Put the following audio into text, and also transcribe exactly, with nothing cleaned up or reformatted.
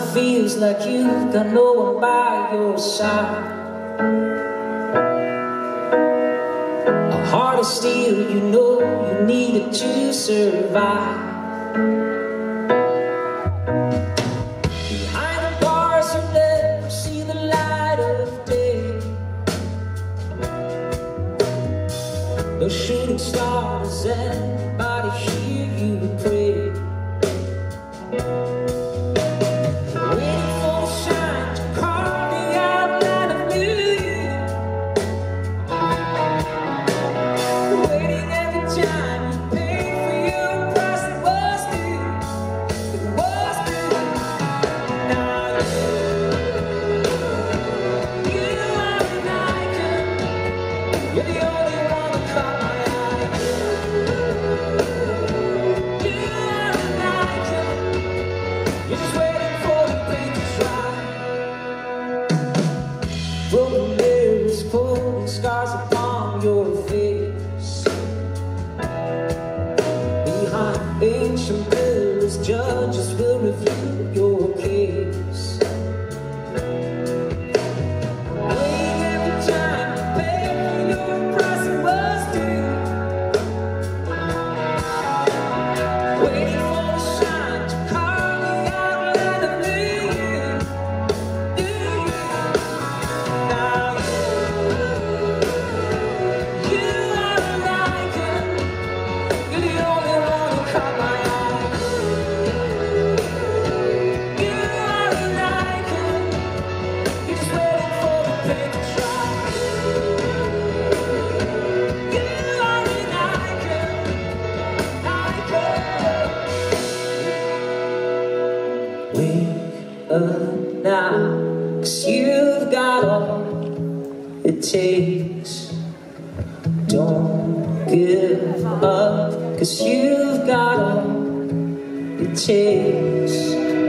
feels like you've got no one by your side. A heart of steel, you know you need it to survive. Behind the bars you never see the light of day. No shooting stars, anybody hear you pray? Waiting for the shine to carve the outline of New Year. Waiting every time you pay for your price that was due. It was due. Now you, you are an icon. You're the only one that caught my eye. You are an icon. You're just waiting for the paint to dry. Broken mirrors, cold scars upon your face. Behind ancient pillars, judges will review your case. Waiting every time you pay for your price that was due. Waiting for the shine to carve the outline of New Year. New Year. Now you, you are an icon. You're the only one who caught my eye. You are an icon. You're just waiting for the paint to dry. You are an icon. Icon. Wake up now, 'cause you've got all it takes. Don't give up, 'cause you've got all it takes.